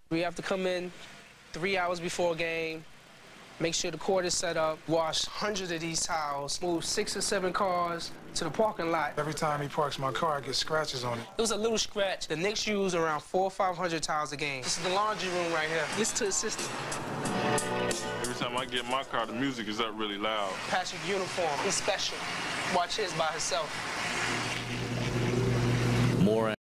We have to come in 3 hours before a game, make sure the court is set up, wash hundreds of these towels, move 6 or 7 cars to the parking lot. Every time he parks my car, I get scratches on it. It was a little scratch. The Knicks use around 400 or 500 towels a game. This is the laundry room right here. Listen to the system. Every time I get in my car, the music is up really loud. Patrick's uniform, he's special. Watch his by himself. More